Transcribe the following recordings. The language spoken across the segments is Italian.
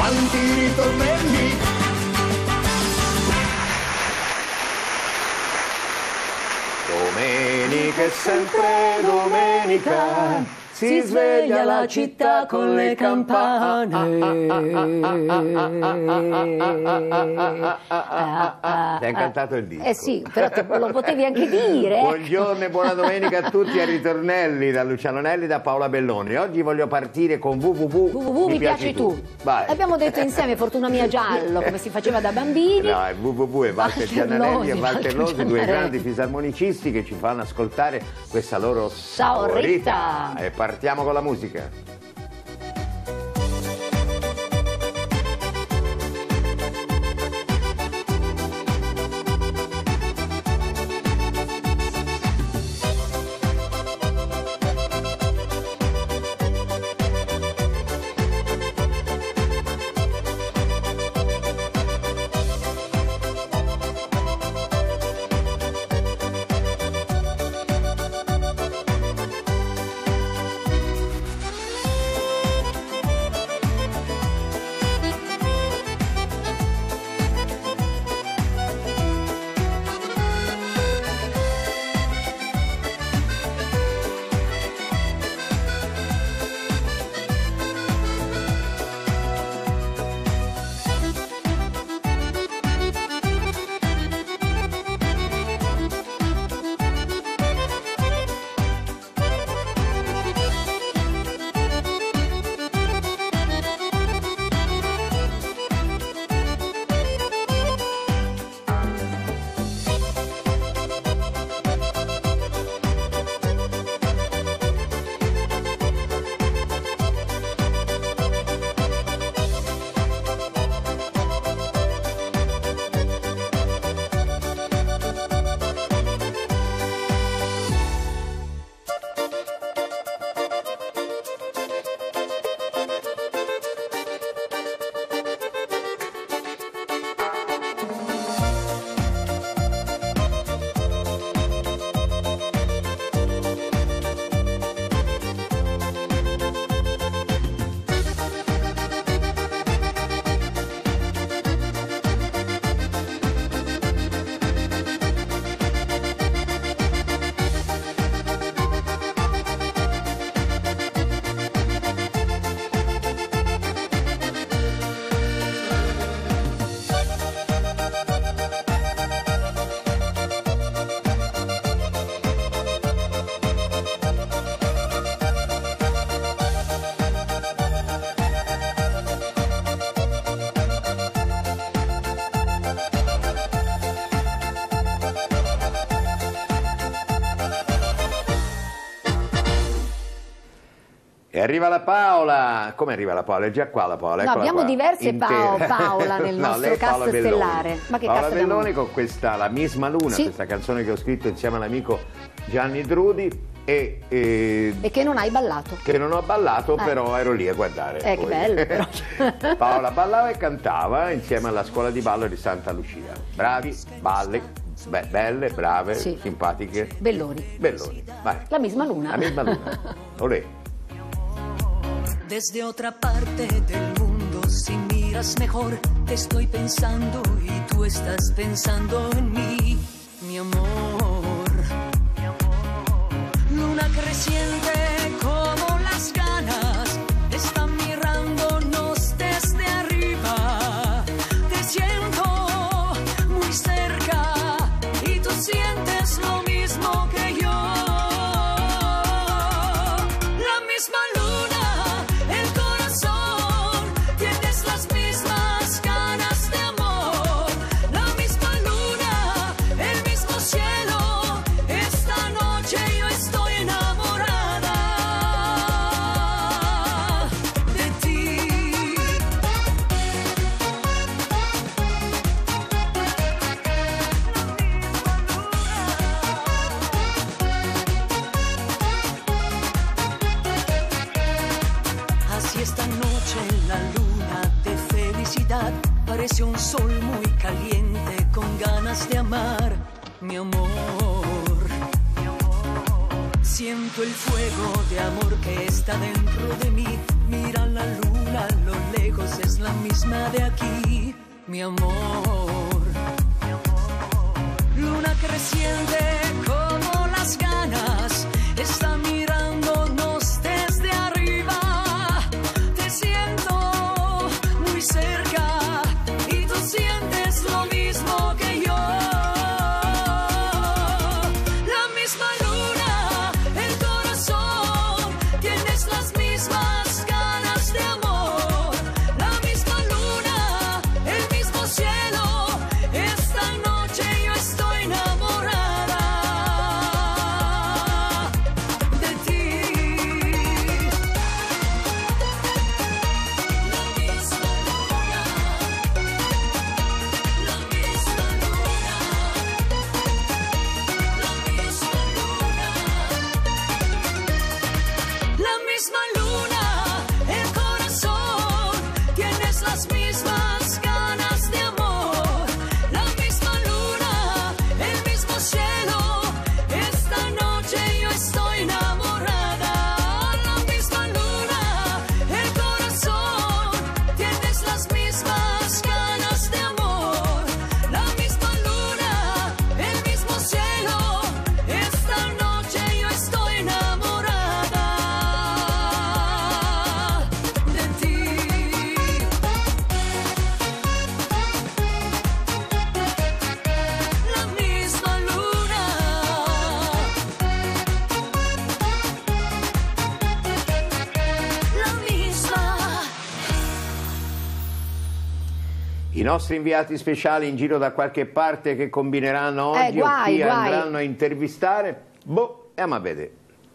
tanti ritornelli. Domenica è sempre domenica, si sveglia la città con le campane. Ti hai cantato il disco. Eh sì, però lo potevi anche dire. Buongiorno e buona domenica a tutti, a Ritornelli da Luciano Nelli, da Paola Belloni. Oggi voglio partire con www mi piaci tu. Vai. Abbiamo detto insieme Fortuna mia giallo, come si faceva da bambini. No, www e Walter Giannanelli e Walter Losi, due grandi fisarmonicisti che ci fanno ascoltare questa loro saorita. E partiamo con la musica. E arriva la Paola. Come arriva la Paola? È già qua la Paola. No, abbiamo qua, diverse Paola nel nostro cast stellare. Ma che Paola cast Belloni con questa La misma luna, sì, questa canzone che ho scritto insieme all'amico Gianni Drudi e che non hai ballato. Che non ho ballato, però ero lì a guardare. Che bello però. Paola ballava e cantava insieme alla scuola di ballo di Santa Lucia. Bravi, belle, brave, sì, simpatiche. Belloni. Vai. La misma luna. La misma luna. Olè. Desde otra parte del mundo, si miras mejor, te estoy pensando y tú estás pensando en mí, mi amor. Luna creciente como las ganas, están mirándonos desde arriba. Te siento muy cerca y tú sientes lo mismo que yo. La misma luna. Parece un sol muy caliente con ganas de amar, mi amor. Siento el fuego de amor que está dentro de mí. Mira la luna, a lo lejos es la misma. misma de aquí, mi amor. Luna creciente como las ganas, está mirándonos desde arriba. Te siento muy cerca y tú sientes lo mismo que yo. La misma luna, el corazón, tienes las mismas ganas de amor. La misma luna, el mismo cielo, esta noche yo estoy enamorada de ti. La misma luna, la misma luna, la misma luna, el corazón, tienes las mismas ganas de amor. La misma luna, el mismo cielo, esta noche yo estoy enamorada. La misma luna, el corazón, tienes las mismas ganas de amor. La misma luna, el mismo cielo, esta noche yo estoy enamorada de ti. La misma luna, la misma. I nostri inviati speciali in giro da qualche parte che combineranno oggi o guai, chi guai. andranno a intervistare, andiamo a vedere.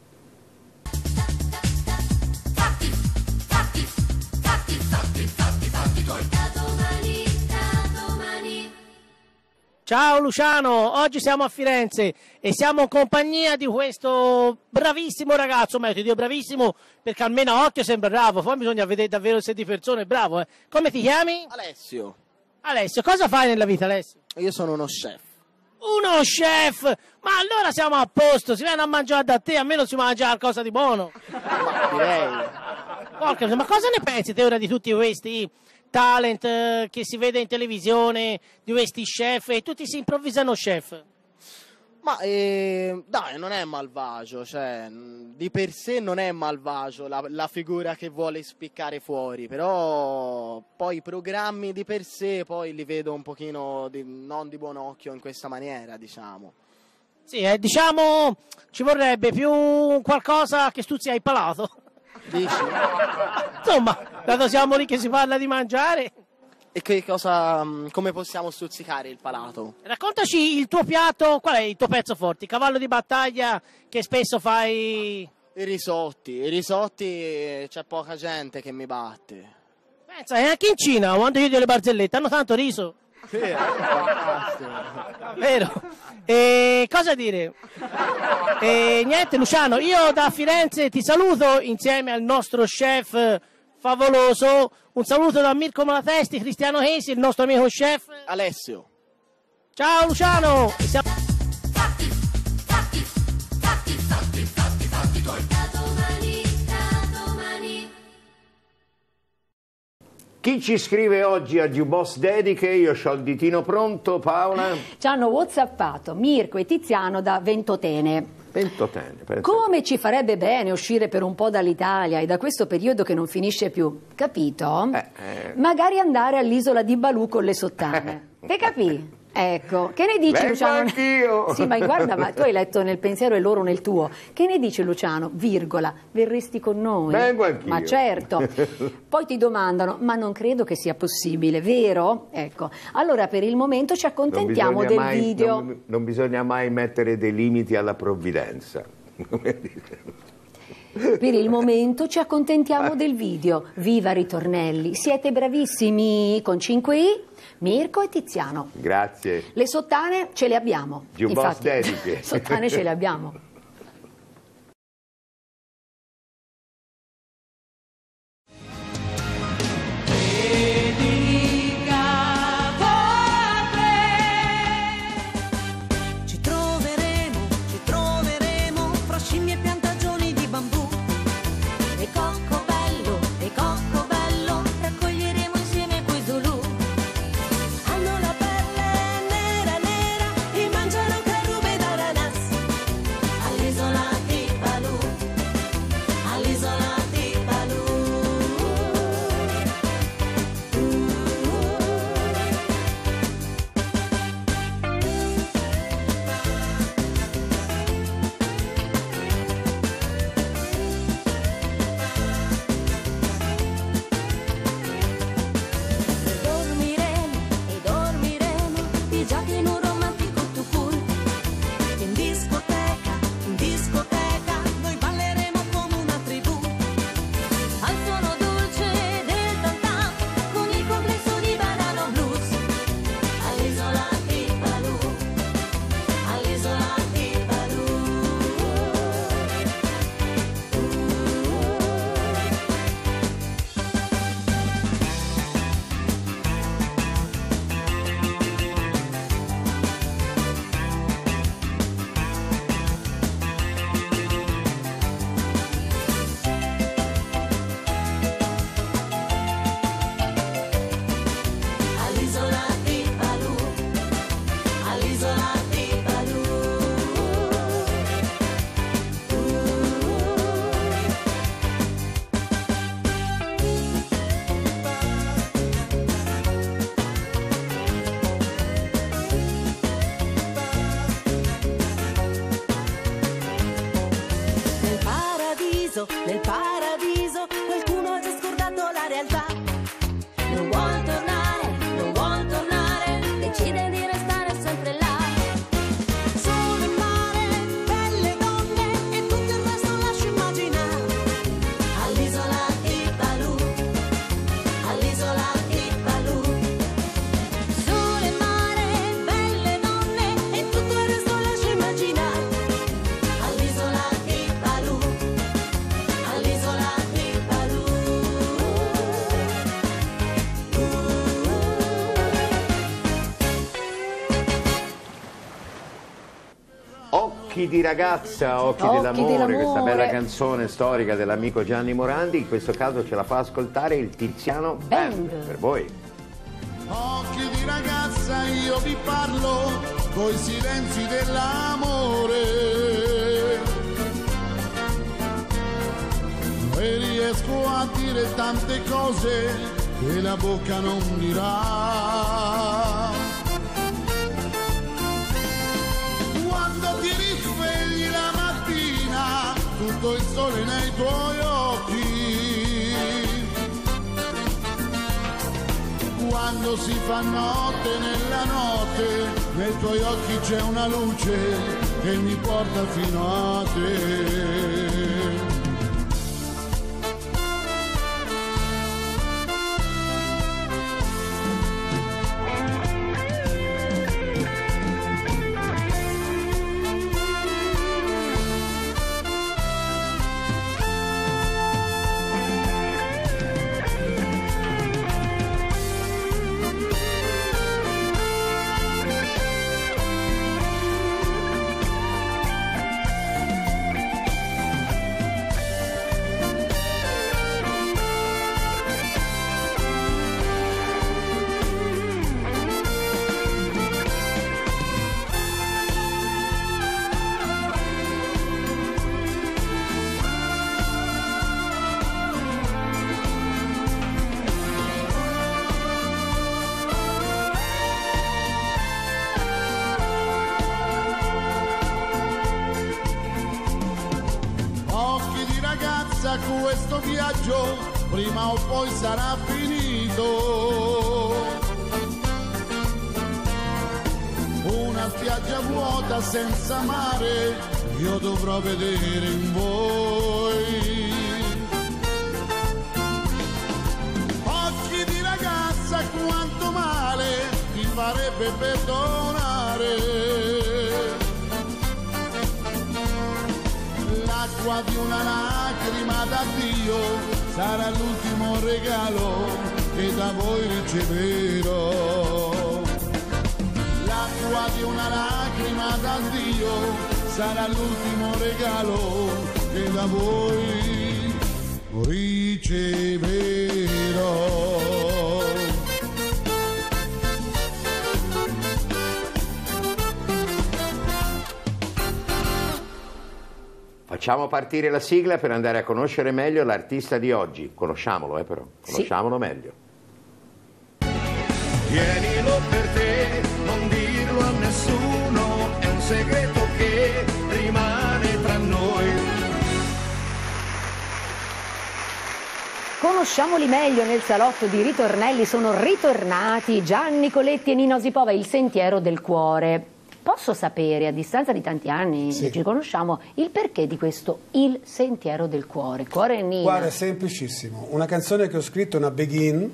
Ciao Luciano, oggi siamo a Firenze e siamo in compagnia di questo bravissimo ragazzo, ma io ti dico bravissimo perché almeno a occhio sembra bravo, poi bisogna vedere davvero se di persona è bravo. Come ti chiami? Alessio, Alessio, cosa fai nella vita Alessio? io sono uno chef. Uno chef! Ma allora siamo a posto, si viene a mangiare da te, almeno si mangia qualcosa di buono. Ma direi. Porca, ma cosa ne pensi te ora di tutti questi talent che si vede in televisione, di questi chef e tutti si improvvisano chef? Ma dai, non è malvagio, cioè di per sé non è malvagio la figura che vuole spiccare fuori, però poi i programmi di per sé poi li vedo un pochino non di buon occhio in questa maniera, diciamo. Sì, diciamo ci vorrebbe più qualcosa che stuzzica il palato. Dici? Insomma, dato siamo lì che si parla di mangiare. E che cosa, come possiamo stuzzicare il palato? Raccontaci il tuo piatto, qual è il tuo pezzo forte, il cavallo di battaglia che spesso fai. I risotti c'è poca gente che mi batte. Pensa, e anche in Cina, quando io do le barzellette, hanno tanto riso. Sì, fantastico. Vero? E cosa dire? E niente Luciano, io da Firenze ti saluto insieme al nostro chef favoloso. Un saluto da Mirko Malatesti, Cristiano Hesi, il nostro amico chef. Alessio. Ciao Luciano! Chi ci scrive oggi a Jukebox Dediche? Io ho il ditino pronto, Paola. Ci hanno whatsappato Mirko e Tiziano da Ventotene. Come ci farebbe bene uscire per un po' dall'Italia e da questo periodo che non finisce più, capito? Magari andare all'isola di Balù con le sottane. Che capì? Ecco, che ne dici Luciano? Anch'io. Sì, ma guarda, ma tu hai letto nel pensiero e loro nel tuo. Che ne dici Luciano? Virgola, verresti con noi? Vengo anch'io. Ma certo. Poi ti domandano, ma non credo che sia possibile, vero? Ecco, allora per il momento ci accontentiamo del video. Non bisogna mai mettere dei limiti alla provvidenza. Per il momento ci accontentiamo del video. Viva Ritornelli, siete bravissimi con 5i, Mirko e Tiziano. Grazie. Le sottane ce le abbiamo. Jukebox Dediche. Sottane ce le abbiamo. non vuol tornare, decide di restare sempre là. Sole, mare, belle donne e tutto il resto lascio immaginare. All'isola di Balù, all'isola di Balù. Sole, mare, belle donne e tutto il resto lascio immaginare. All'isola di Balù, all'isola di Balù. Occhi di ragazza, occhi dell'amore, questa bella canzone storica dell'amico Gianni Morandi, in questo caso ce la fa ascoltare il Tiziano Band per voi. Occhi di ragazza, io vi parlo coi silenzi dell'amore e riesco a dire tante cose che la bocca non dirà. Quando ti risvegli la mattina, tutto il sole nei tuoi occhi. Quando si fa notte nella notte, nei tuoi occhi c'è una luce che mi porta fino a te. Questo viaggio prima o poi sarà finito. Una spiaggia vuota senza mare io dovrò vedere in voi. Occhi di ragazza, quanto male ti farebbe perdonare. L'acqua di una lacrima d'addio sarà l'ultimo regalo che da voi riceverò. L'acqua di una lacrima d'addio sarà l'ultimo regalo che da voi riceverò. Facciamo partire la sigla per andare a conoscere meglio l'artista di oggi. Conosciamolo, però. Conosciamolo meglio. Tienilo per te, non dirlo a nessuno, è un segreto che rimane tra noi. Conosciamoli meglio nel salotto di Ritornelli, sono ritornati Gianni Coletti e Nino Sipova, Il sentiero del cuore. Posso sapere, a distanza di tanti anni che ci conosciamo, il perché di questo Il sentiero del cuore? Cuore Nina. Guarda, è semplicissimo. Una canzone che ho scritto, una begin,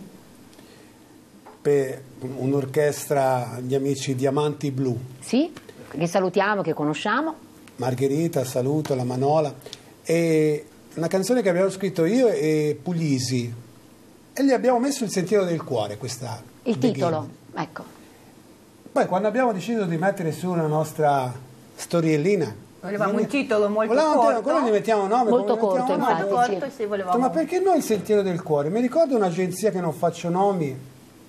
per un'orchestra, gli amici Diamanti Blu. Sì, che salutiamo, che conosciamo. Margherita, saluto, la Manola. E una canzone che abbiamo scritto io e Puglisi. E gli abbiamo messo Il sentiero del cuore, questa Il begin. titolo, ecco. Poi quando abbiamo deciso di mettere su una nostra storiellina, volevamo un titolo molto corto, corto, gli mettiamo nome molto corto, infatti, molto corto, sì. Volevamo... Ma perché no Il sentiero del cuore? Mi ricordo un'agenzia che non faccio nomi.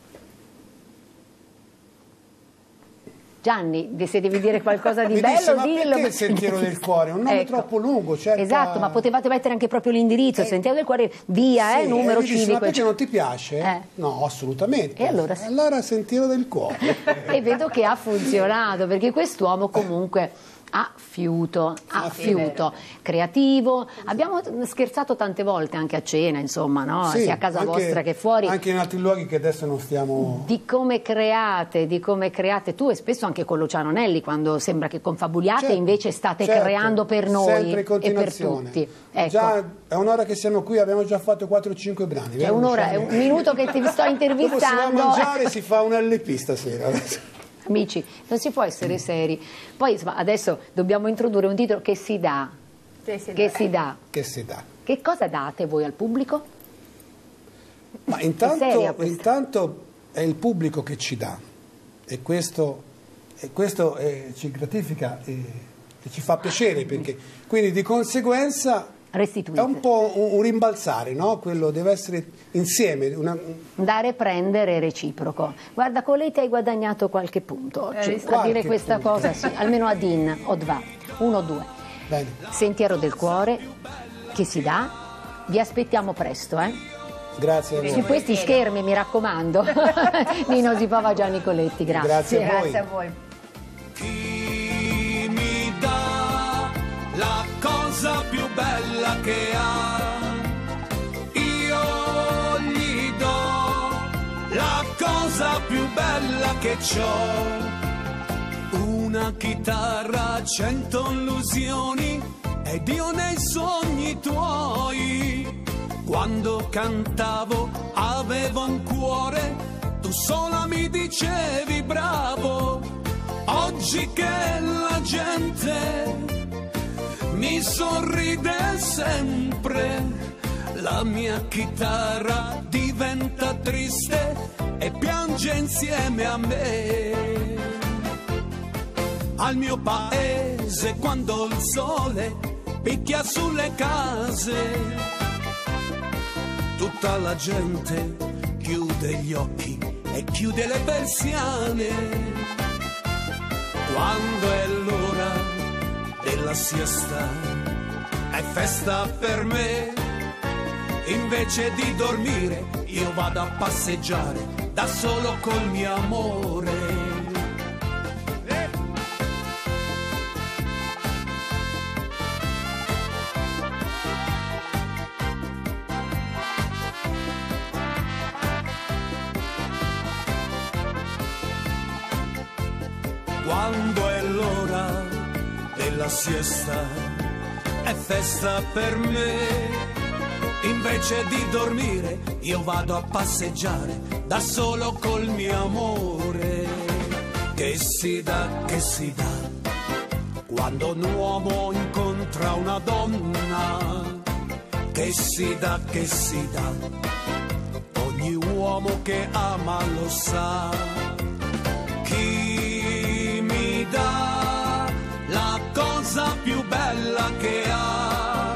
Gianni, se devi dire qualcosa di mi bello, disse, ma dillo. perché Il sentiero del cuore? Un nome troppo lungo, certo. Esatto, ma potevate mettere anche proprio l'indirizzo, Il sentiero del cuore, via, sì, numero disse, civico. Ma perché non ti piace? No, assolutamente. E allora sì. Allora Sentiero del cuore. E vedo che ha funzionato, perché quest'uomo comunque a fiuto, creativo. Abbiamo scherzato tante volte anche a cena, insomma, no? Sì, sia a casa vostra che fuori. Anche in altri luoghi che adesso non stiamo... Di come create tu, e spesso anche con Luciano Nelli, quando sembra che confabuliate, Certo, invece state certo, creando per noi sempre in e per continuazione. tutti. Ecco. Già è un'ora che siamo qui, abbiamo già fatto 4 o 5 brani. È un'ora, è un minuto che ti sto Dopo si va a intervistando. mangiare, si fa un LP stasera. Amici, non si può essere seri. Poi insomma, adesso dobbiamo introdurre un titolo che si dà. Che si dà. Che cosa date voi al pubblico? Ma intanto è il pubblico che ci dà, e questo ci gratifica e ci fa piacere, perché quindi di conseguenza restituite. È un po' un rimbalzare, no? Quello deve essere insieme. Dare, prendere, reciproco. Guarda, con lei ti hai guadagnato qualche punto oggi. A dire questa cosa, sì, almeno ad in, o dva, 1 o 2. Bene. Sentiero del cuore, che si dà. Vi aspettiamo presto, Grazie a voi. Su questi schermi, mi raccomando. Nino Sipava, Gianni Coletti, grazie. Grazie a voi. Chi mi dà la cosa più bella che ha, io gli do la cosa più bella che c'ho. Una chitarra, 100 illusioni ed io nei sogni tuoi. Quando cantavo avevo un cuore, tu sola mi dicevi bravo. Oggi che la gente mi sorride sempre, la mia chitarra diventa triste e piange insieme a me. Al mio paese quando il sole picchia sulle case, tutta la gente chiude gli occhi e chiude le persiane. Quando è l'ora della siesta è festa per me. Invece di dormire io vado a passeggiare da solo col mio amore. Quando è l'ora della siesta è festa per me. Invece di dormire io vado a passeggiare da solo col mio amore. Che si dà quando un uomo incontra una donna. Che si dà ogni uomo che ama lo sa. Chi mi dà la cosa più bella che ha,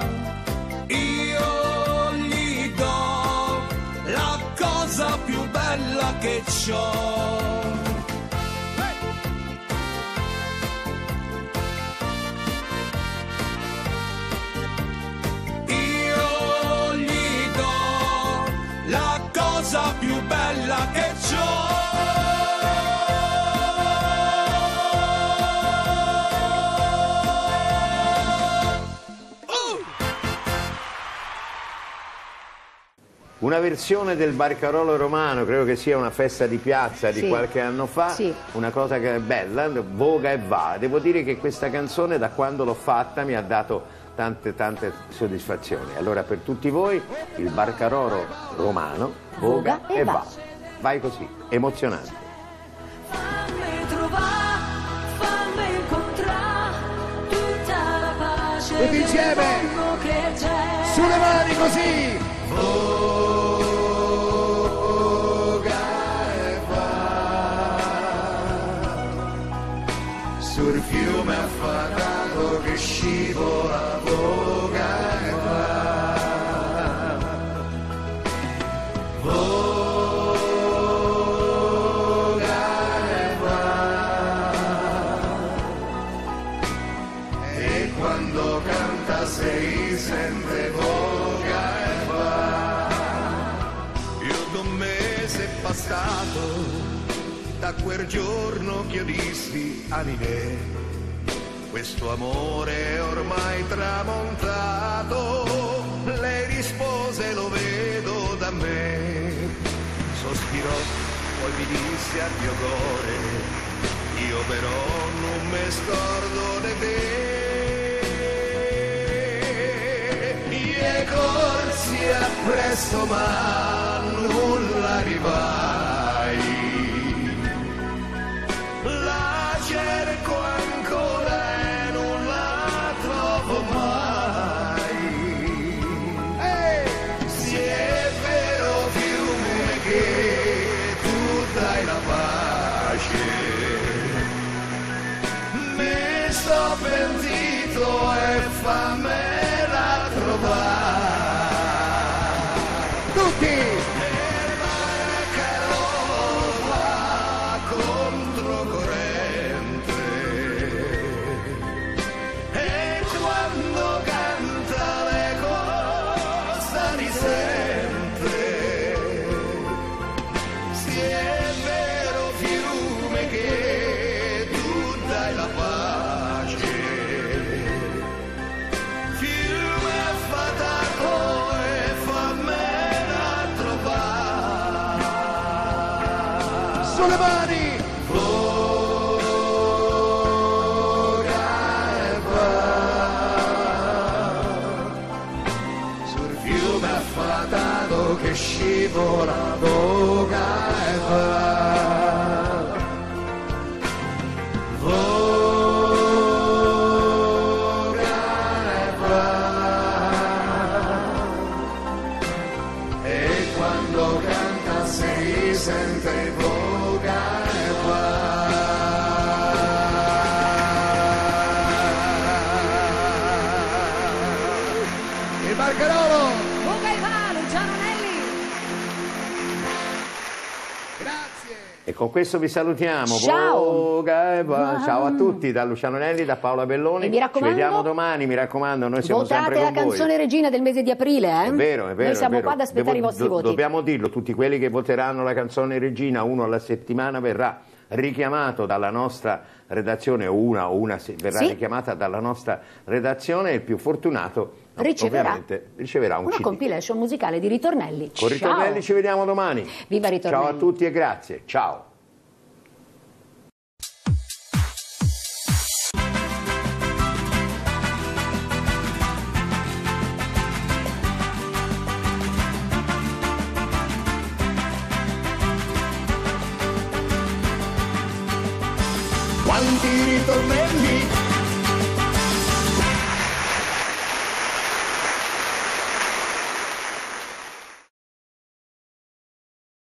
io gli do la cosa più bella che c'ho. Io gli do la cosa più bella che c'ho. Una versione del Barcarolo Romano, credo che sia una festa di piazza di qualche anno fa, una cosa che è bella, voga e va. Devo dire che questa canzone da quando l'ho fatta mi ha dato tante soddisfazioni. Allora per tutti voi il Barcarolo Romano, voga e va. Vai così, emozionante. Fammi trovare, fammi incontrare tutta la pace. Tutti insieme, sulle mani così. Voga e va sul fiume affatato che scivola, voga e va. Voga e va. E quando canta sei sempre voga e passato da quel giorno che io dissi anime questo amore ormai tramontato. Lei rispose: lo vedo da me. Sospirò, poi mi disse: addio cuore, io però non mi scordo di te. E corsi appresso ma nulla rivai, la cerco ancora e non la trovo mai. Se è vero fiume che tu dai la pace, mi sto pentito e fammela trovare. Tutti! Le mani! Voga e va sul fiume affatato che scivola, voga e va. Voga e va. E quando canta si sente voga. Il Barcarolo! Voga e va, Luciano Nelli! Grazie! E con questo vi salutiamo. Ciao! Voga e va. Ciao a tutti, da Luciano Nelli, da Paola Belloni. E mi raccomando, ci vediamo domani, mi raccomando, noi siamo sempre con voi. Votate la canzone regina del mese di aprile, eh? È vero, è vero. Noi siamo è vero. qua ad aspettare i vostri voti. Dobbiamo dirlo, tutti quelli che voteranno la canzone regina, uno alla settimana verrà richiamato dalla nostra redazione, o una verrà richiamata dalla nostra redazione, e il più fortunato riceverà un una CD. compilation musicale di ritornelli. Con ritornelli ci vediamo domani. Viva Ritornelli! Ciao a tutti e grazie. Ciao. Quanti ritornelli